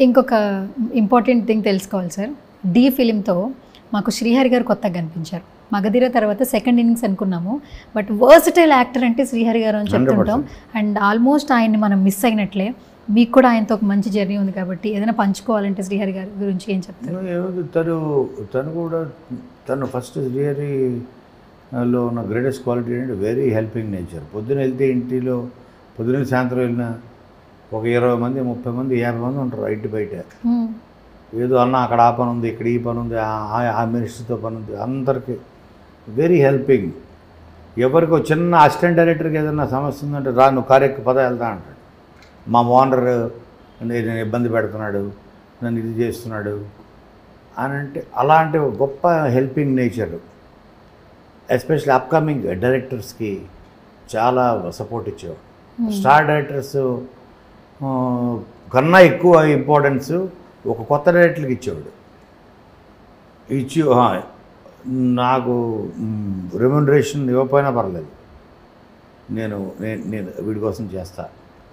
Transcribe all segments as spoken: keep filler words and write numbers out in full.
ఇంకొక important thing తెలుసుకోవాలి sir, the ఫిలింతో మాకు శ్రీహరి గారు కొత్తగా కనిపించారు. మగధీర తర్వాత సెకండ్ ఇన్నింగ్స్ అనుకున్నాము, బట్ వర్సటైల్ యాక్టర్ అంటే శ్రీహరి గారు అని చెప్తుంటాం. అండ్ ఆల్మోస్ట్ ఆయన్ని మనం మిస్ అయినట్లే. మీకు కూడా ఆయనతో ఒక మంచి జర్నీ ఉంది కాబట్టి ఏదైనా పంచుకోవాలంటే శ్రీహరి గారి గురించి ఏం చెప్తారు? తను తను కూడా తను ఫస్ట్ శ్రీహరిలో ఉన్న గ్రేటెస్ట్ క్వాలిటీ ఏంటంటే వెరీ హెల్పింగ్ నేచర్. పొద్దున వెళ్తే ఇంటిలో పొద్దున సాయంత్రం వెళ్ళినా ఒక ఇరవై మంది ముప్పై మంది యాభై మంది ఉంటారు ఇంటి బయట. ఏదో అన్న అక్కడ ఆ పని ఉంది, ఇక్కడ ఈ పని ఉంది, ఆ మినిస్టర్తో పని ఉంది, అందరికీ వెరీ హెల్పింగ్. ఎవరికి చిన్న అసిస్టెంట్ డైరెక్టర్కి ఏదైనా సమస్య ఉందంటే రా నువ్వు కారెక్కి పద వెళ్తా అంటాడు. మా ఓనర్ నేను ఇబ్బంది పెడుతున్నాడు, నన్ను ఇది చేస్తున్నాడు అని అంటే అలాంటి గొప్ప హెల్పింగ్ నేచర్. ఎస్పెషల్లీ అప్కమింగ్ డైరెక్టర్స్కి చాలా సపోర్ట్ ఇచ్చేవాడు. స్టార్ డైరెక్టర్స్ కన్నా ఎక్కువ ఇంపార్టెన్స్ ఒక కొత్త డైరెక్టర్కి ఇచ్చేవాడు. ఇచ్చి నాకు రెమ్యునరేషన్ ఇవ్వకపోయినా పర్లేదు, నేను నేను వీడి కోసం చేస్తా,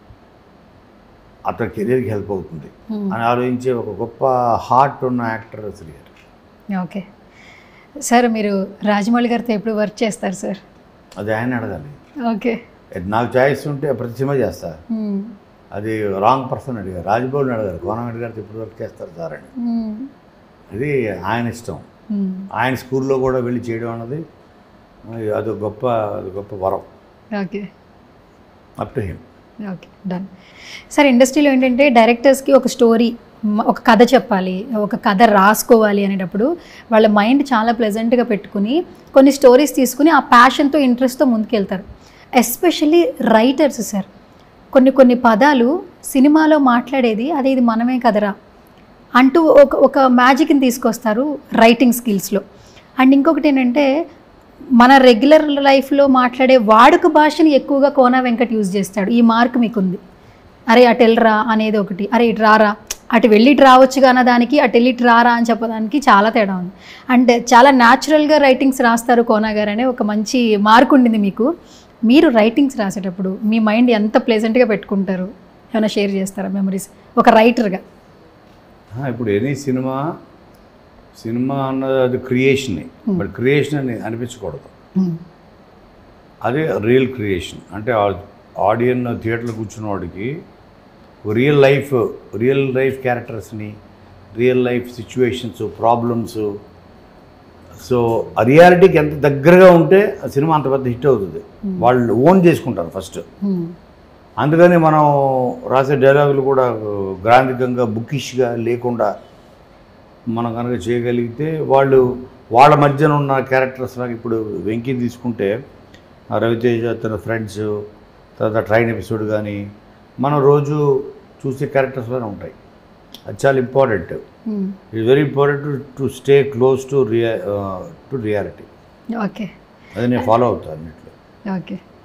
అతని కెరీర్కి హెల్ప్ అవుతుంది అని ఆలోచించే ఒక గొప్ప హార్ట్ ఉన్న యాక్టర్ శ్రీహరి. ఓకే సార్, మీరు రాజమౌళి గారితో ఎప్పుడు వర్క్ చేస్తారు సార్? అది ఆయన అడగాలి. ఓకే, నాకు చాయిస్ ఉంటే ప్రతి సినిమా చేస్తా. అది రాంగ్ పర్సన్ అడిగారు, రాజమౌళిని అడగారు కోనగంటి గారితో ఎప్పుడు వర్క్ చేస్తారు సార్ అని. అది ఆయన ఇష్టం. ఆయన స్కూల్లో కూడా వెళ్ళి చేయడం అన్నది అది గొప్ప అది గొప్ప వరం. Okay, up to him. Okay, done. Sir, ఇండస్ట్రీలో ఏంటంటే డైరెక్టర్స్కి ఒక స్టోరీ, ఒక కథ చెప్పాలి, ఒక కథ రాసుకోవాలి అనేటప్పుడు వాళ్ళ మైండ్ చాలా ప్లెజెంట్గా పెట్టుకుని కొన్ని స్టోరీస్ తీసుకుని ఆ ప్యాషన్తో ఇంట్రెస్ట్తో ముందుకెళ్తారు. ఎస్పెషల్లీ రైటర్స్ సార్, కొన్ని కొన్ని పదాలు సినిమాలో మాట్లాడేది అదే ఇది మనమే కదరా అంటూ ఒక ఒక మ్యాజిక్ని తీసుకొస్తారు రైటింగ్ స్కిల్స్లో. అండ్ ఇంకొకటి ఏంటంటే మన రెగ్యులర్ లైఫ్లో మాట్లాడే వాడుక భాషని ఎక్కువగా కోన వెంకట్ యూజ్ చేస్తాడు. ఈ మార్క్ మీకుంది, అరే అటు వెళ్ళరా అనేది ఒకటి, అరే ఇటు రారా, అటు వెళ్ళి ఇటు రావచ్చుగా అన్నదానికి అటు వెళ్ళి ఇటు రారా అని చెప్పడానికి చాలా తేడా ఉంది. అండ్ చాలా న్యాచురల్గా రైటింగ్స్ రాస్తారు కోన గారు అనే ఒక మంచి మార్క్ ఉండింది మీకు. మీరు రైటింగ్స్ రాసేటప్పుడు మీ మైండ్ ఎంత ప్లెజెంట్గా పెట్టుకుంటారు, ఏమైనా షేర్ చేస్తారా మెమరీస్ ఒక రైటర్గా? ఇప్పుడు ఎనీ సినిమా సినిమా అన్నది అది క్రియేషనే, బట్ క్రియేషన్ అని అనిపించకూడదు. అదే రియల్ క్రియేషన్ అంటే ఆడియన్ థియేటర్లో కూర్చున్న వాడికి రియల్ లైఫ్ రియల్ లైఫ్ క్యారెక్టర్స్ని, real life situations, problems, so ఆ రియాలిటీకి ఎంత దగ్గరగా ఉంటే ఆ సినిమా అంత పెద్ద హిట్ అవుతుంది. వాళ్ళు ఓన్ చేసుకుంటారు ఫస్ట్. అందుకని మనం రాసే డైలాగులు కూడా గ్రాంధికంగా బుకిష్గా లేకుండా మనం కనుక చేయగలిగితే వాళ్ళు వాళ్ళ మధ్యన ఉన్న క్యారెక్టర్స్ లాగా, ఇప్పుడు వెంకీ తీసుకుంటే రవితేజ తన ఫ్రెండ్స్, తర్వాత ట్రైన్ ఎపిసోడ్ కానీ మనం రోజు చూసే క్యారెక్టర్స్లోనే ఉంటాయి. అది చాలా important. It's very important to stay close to రియా టు రియాలిటీ. ఓకే, అది నేను ఫాలో అవుతాను అన్నిట్లో. ఓకే.